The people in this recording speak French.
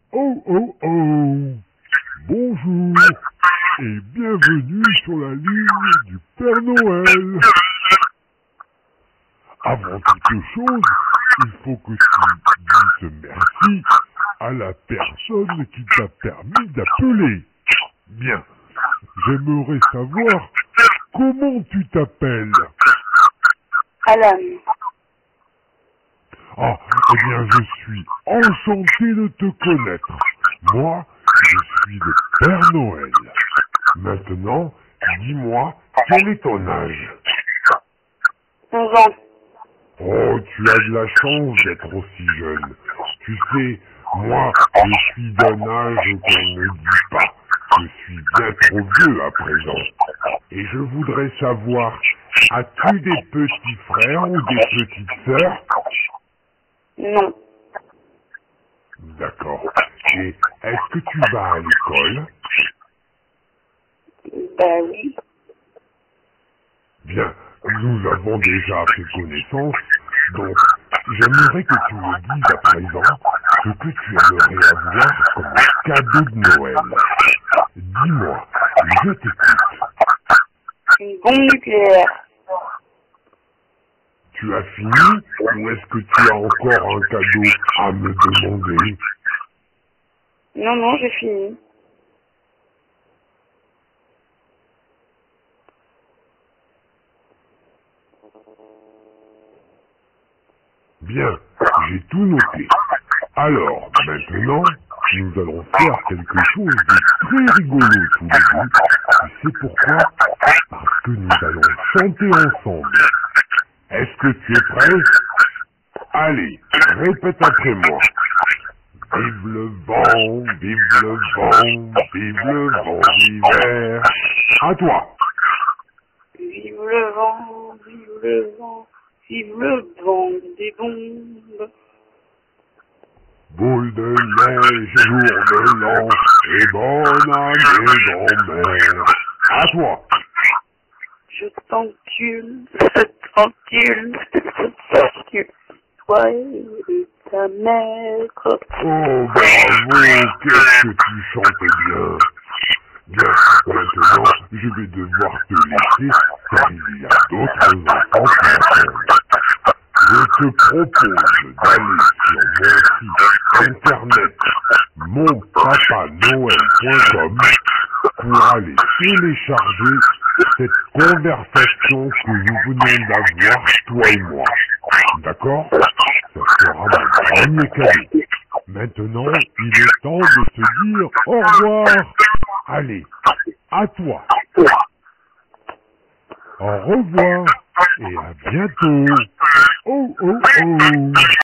Oh oh oh! Bonjour et bienvenue sur la ligne du Père Noël. Avant toute chose, il faut que tu dises merci à la personne qui t'a permis d'appeler. Bien, j'aimerais savoir comment tu t'appelles. Alan. Ah, eh bien, je suis enchanté de te connaître. Moi, je suis le Père Noël. Maintenant, dis-moi, quel est ton âge? 11 ans. Oh, tu as de la chance d'être aussi jeune. Tu sais, moi, je suis d'un âge qu'on ne dit pas. Je suis bien trop vieux à présent. Et je voudrais savoir, as-tu des petits frères ou des petites sœurs? Non. D'accord. Et est-ce que tu vas à l'école? Ben oui. Bien, nous avons déjà fait connaissance, donc j'aimerais que tu me dises à présent ce que tu aimerais avoir comme cadeau de Noël. Dis-moi, je t'écoute. Une bombe nucléaire. Tu as fini ou est-ce que tu as encore un cadeau à me demander? Non, non, j'ai fini. Bien, j'ai tout noté. Alors, maintenant, nous allons faire quelque chose de très rigolo tous les deux. Tu sais pourquoi? Parce que nous allons chanter ensemble. Est-ce que tu es prêt? Allez, répète après moi. Vive le vent, vive le vent, vive le vent d'hiver. À toi. Vive le vent, vive le vent, vive le vent des bombes. Boule de neige, jour de l'an, et bonne année grand-mère. À toi. Je t'encule, toi et ta mère. Oh, bravo, qu'est-ce que tu chantes bien. Bien, maintenant, je vais devoir te laisser, car il y a d'autres enfants qui m'attendent. Je te propose d'aller sur mon site internet monpapanoël.com pour aller télécharger cette conversation que nous venons d'avoir, toi et moi. D'accord? Ça sera mon premier cadeau. Maintenant, il est temps de se dire au revoir. Allez, à toi. Au revoir et à bientôt. Oh, oh, oh.